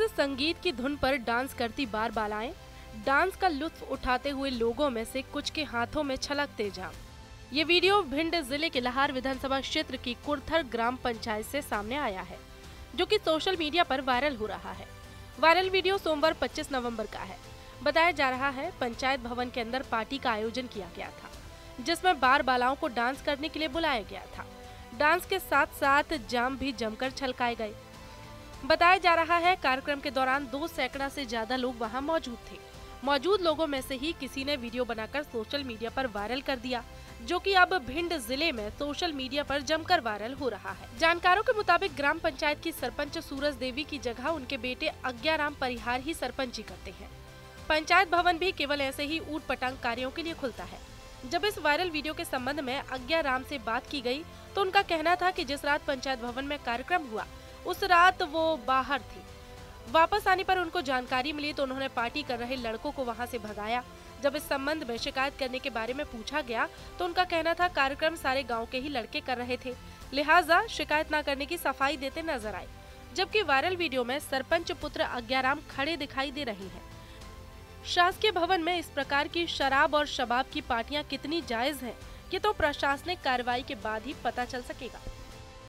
संगीत की धुन पर डांस करती बार बालाएं, डांस का लुत्फ उठाते हुए लोगों में से कुछ के हाथों में छलकते जाम। ये वीडियो भिंड जिले के लाहार विधानसभा क्षेत्र की कुरथर ग्राम पंचायत से सामने आया है, जो कि सोशल मीडिया पर वायरल हो रहा है। वायरल वीडियो सोमवार 25 नवंबर का है। बताया जा रहा है पंचायत भवन के अंदर पार्टी का आयोजन किया गया था, जिसमें बार बालाओं को डांस करने के लिए बुलाया गया था। डांस के साथ साथ जाम भी जमकर छलकाए गए। बताया जा रहा है कार्यक्रम के दौरान 2 सैकड़ा से ज्यादा लोग वहां मौजूद थे। मौजूद लोगों में से ही किसी ने वीडियो बनाकर सोशल मीडिया पर वायरल कर दिया, जो कि अब भिंड जिले में सोशल मीडिया पर जमकर वायरल हो रहा है। जानकारों के मुताबिक ग्राम पंचायत की सरपंच सूरज देवी की जगह उनके बेटे अज्ञाराम परिहार ही सरपंची करते हैं। पंचायत भवन भी केवल ऐसे ही ऊट पटांग कार्यों के लिए खुलता है। जब इस वायरल वीडियो के संबंध में अज्ञाराम से बात की गई, तो उनका कहना था कि जिस रात पंचायत भवन में कार्यक्रम हुआ, उस रात वो बाहर थे। वापस आने पर उनको जानकारी मिली तो उन्होंने पार्टी कर रहे लड़कों को वहां से भगाया। जब इस संबंध में शिकायत करने के बारे में पूछा गया, तो उनका कहना था कार्यक्रम सारे गांव के ही लड़के कर रहे थे, लिहाजा शिकायत न करने की सफाई देते नजर आए। जबकि वायरल वीडियो में सरपंच पुत्र अज्ञाराम खड़े दिखाई दे रहे हैं। शासकीय भवन में इस प्रकार की शराब और शबाब की पार्टियां कितनी जायज हैं, ये तो प्रशासनिक कार्रवाई के बाद ही पता चल सकेगा।